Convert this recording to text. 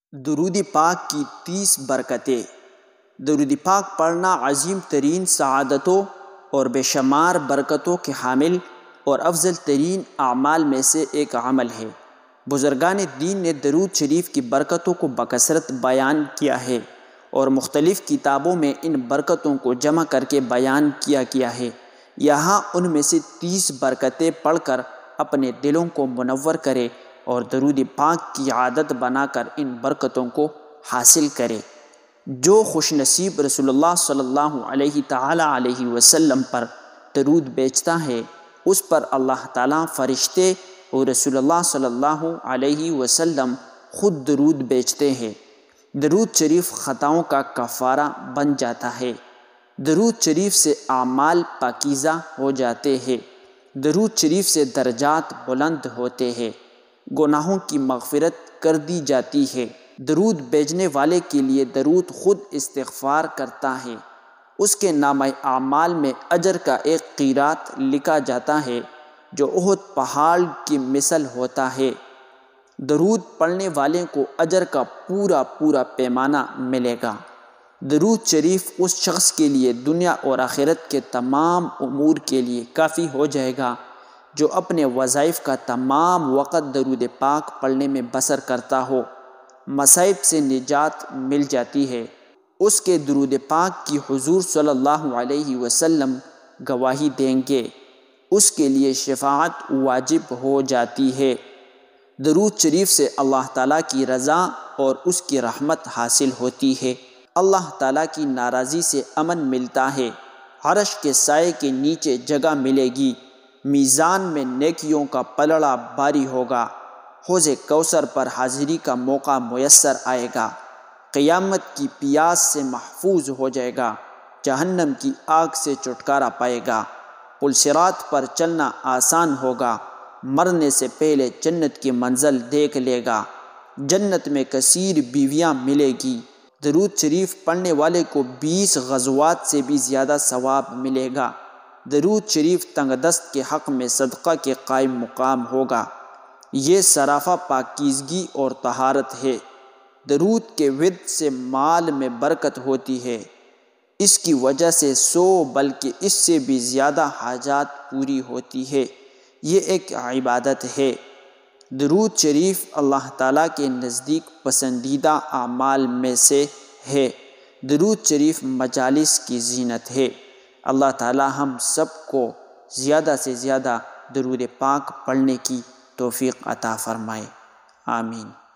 درود پاک کی 30 برکتیں۔ درود پاک پڑھنا عظیم ترین سعادتوں اور بے شمار برکتوں کے حامل اور افضل ترین اعمال میں سے ایک عمل ہے۔ بزرگان دین نے درود شریف کی برکتوں کو بکثرت بیان کیا ہے اور مختلف کتابوں میں ان برکتوں کو جمع کر کے بیان کیا ہے۔ یہاں ان میں سے 30 برکتیں پڑھ کر اپنے دلوں کو منور کرے اور درود پاک کی عادت بنا کر ان برکتوں کو حاصل کرے۔ جو خوش نصیب رسول اللہ صلی اللہ علیہ وسلم پر درود بیچتا ہے اس پر اللہ تعالیٰ، فرشتے اور رسول اللہ صلی اللہ علیہ وسلم خود درود بیچتے ہیں۔ درود شریف خطاؤں کا کفارہ بن جاتا ہے۔ درود شریف سے اعمال پاکیزہ ہو جاتے ہیں۔ درود شریف سے درجات بلند ہوتے ہیں، گناہوں کی مغفرت کر دی جاتی ہے۔ درود بھیجنے والے کے لیے درود خود استغفار کرتا ہے۔ اس کے نامہ اعمال میں اجر کا ایک قیراط لکھا جاتا ہے جو احد پہاڑ کی مثل ہوتا ہے۔ درود پڑھنے والے کو اجر کا پورا پیمانہ ملے گا۔ درود شریف اس شخص کے لیے دنیا اور آخرت کے تمام امور کے لیے کافی ہو جائے گا جو اپنے وظائف کا تمام وقت درود پاک پڑھنے میں بسر کرتا ہو۔ مصائب سے نجات مل جاتی ہے۔ اس کے درود پاک کی حضور صلی اللہ علیہ وسلم گواہی دیں گے۔ اس کے لیے شفاعت واجب ہو جاتی ہے۔ درود شریف سے اللہ تعالیٰ کی رضا اور اس کی رحمت حاصل ہوتی ہے۔ اللہ تعالیٰ کی ناراضی سے امن ملتا ہے۔ عرش کے سائے کے نیچے جگہ ملے گی۔ میزان میں نیکیوں کا پلڑا باری ہوگا۔ حوض کوثر پر حاضری کا موقع میسر آئے گا۔ قیامت کی پیاس سے محفوظ ہو جائے گا۔ جہنم کی آگ سے چھٹکارا پائے گا۔ پل صراط پر چلنا آسان ہوگا۔ مرنے سے پہلے جنت کی منزل دیکھ لے گا۔ جنت میں کثیر بیویاں ملے گی۔ درود شریف پڑھنے والے کو 20 غزوات سے بھی زیادہ ثواب ملے گا۔ درود شریف تنگ دست کے حق میں صدقہ کے قائم مقام ہوگا۔ یہ سراپا پاکیزگی اور طہارت ہے۔ درود کے ورد سے مال میں برکت ہوتی ہے۔ اس کی وجہ سے 100 بلکہ اس سے بھی زیادہ حاجات پوری ہوتی ہے۔ یہ ایک عبادت ہے۔ درود شریف اللہ تعالیٰ کے نزدیک پسندیدہ اعمال میں سے ہے۔ درود شریف مجالس کی زینت ہے۔ اللہ تعالیٰ ہم سب کو زیادہ سے زیادہ درود پاک پڑھنے کی توفیق عطا فرمائے۔ آمین۔